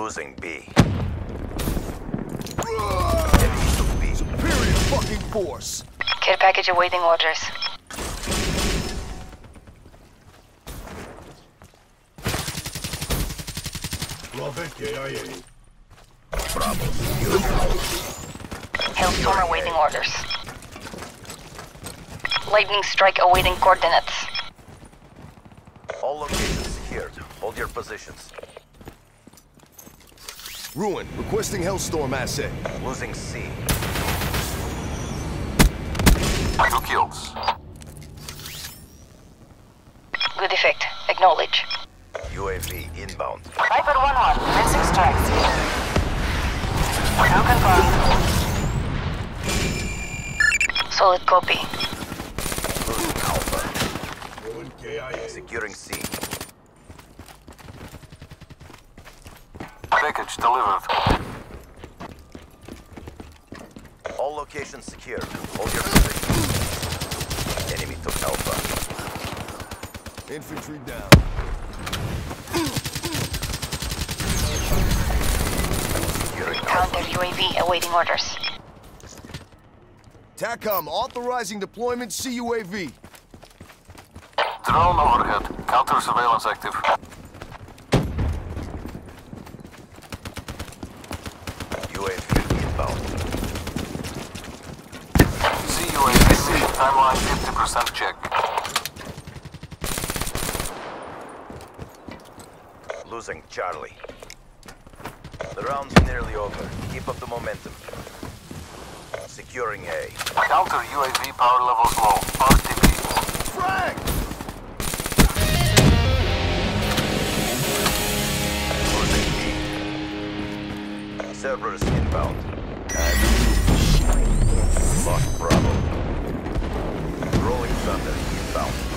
Losing B. Superior fucking force. Care package awaiting orders. Hailstorm awaiting orders. Lightning strike awaiting coordinates. All locations secured. Hold your positions. Ruin, requesting Hellstorm asset. Losing C. 2 kills. Good effect. Acknowledge. UAV inbound. Viper 1-1. Missing strikes. Now confirmed. Solid copy. Losing Alpha. Securing C. Package delivered. All locations secured. Hold your positions. Enemy took Alpha. Infantry down. Securing Counter Alpha. UAV awaiting orders. TACOM authorizing deployment CUAV. Drone overhead. Counter surveillance active. UAV inbound. CUAV mission timeline 50% check. Losing Charlie. The round's nearly over. Keep up the momentum. Securing A. Counter UAV power levels low. RTB. Frag! Losing B. Cerberus inbound. Lost Bravo. Rolling Thunder inbound.